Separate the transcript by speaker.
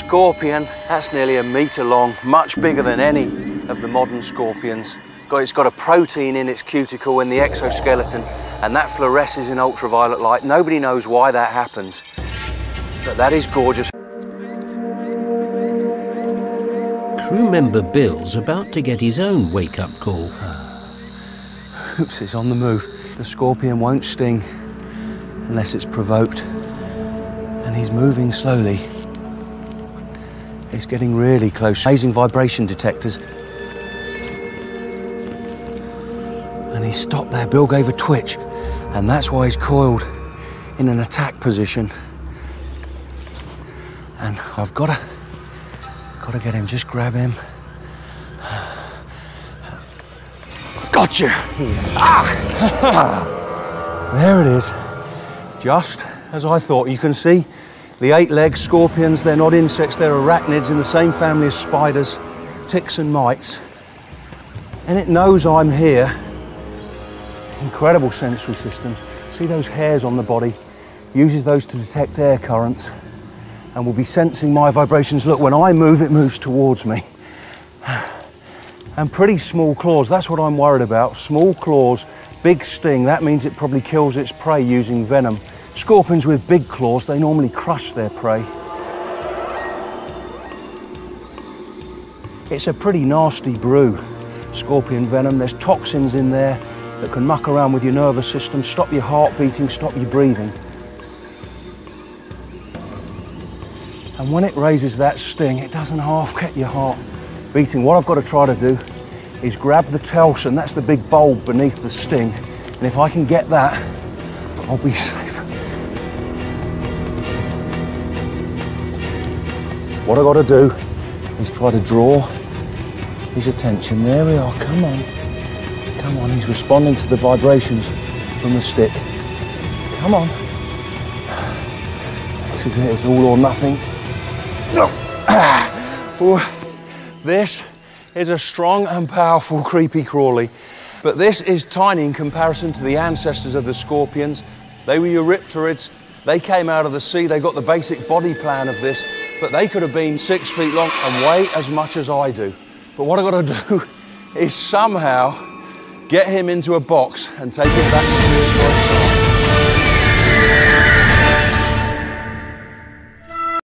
Speaker 1: scorpion, that's nearly a metre long, much bigger than any of the modern scorpions. It's got a protein in its cuticle in the exoskeleton, and that fluoresces in ultraviolet light. Nobody knows why that happens, but that is gorgeous.
Speaker 2: Crew member Bill's about to get his own wake-up call.
Speaker 1: Oops, it's on the move. The scorpion won't sting unless it's provoked, and he's moving slowly. It's getting really close. Amazing vibration detectors. And he stopped there. Bill gave a twitch, and that's why he's coiled in an attack position. And I've got to get him. Just grab him. Gotcha! Ah! There it is. Just as I thought. You can see the 8-legged scorpions. They're not insects, they're arachnids in the same family as spiders, ticks and mites. And it knows I'm here. Incredible sensory systems. See those hairs on the body? Uses those to detect air currents and will be sensing my vibrations. Look, when I move, it moves towards me. And pretty small claws, that's what I'm worried about. Small claws, big sting, that means it probably kills its prey using venom. Scorpions with big claws, they normally crush their prey. It's a pretty nasty brew, scorpion venom. There's toxins in there that can muck around with your nervous system, stop your heart beating, stop your breathing. And when it raises that sting, it doesn't half get your heart beating. What I've got to try to do is grab the telson, that's the big bulb beneath the sting, and if I can get that, I'll be safe. What I've got to do is try to draw his attention. There we are, come on. Come on, he's responding to the vibrations from the stick. Come on. This is it, it's all or nothing. No. This is a strong and powerful creepy crawly, but this is tiny in comparison to the ancestors of the scorpions. They were Eurypterids. They came out of the sea. They got the basic body plan of this, but they could have been 6 feet long and weigh as much as I do. But what I've got to do is somehow get him into a box and take him back to the prehistoric.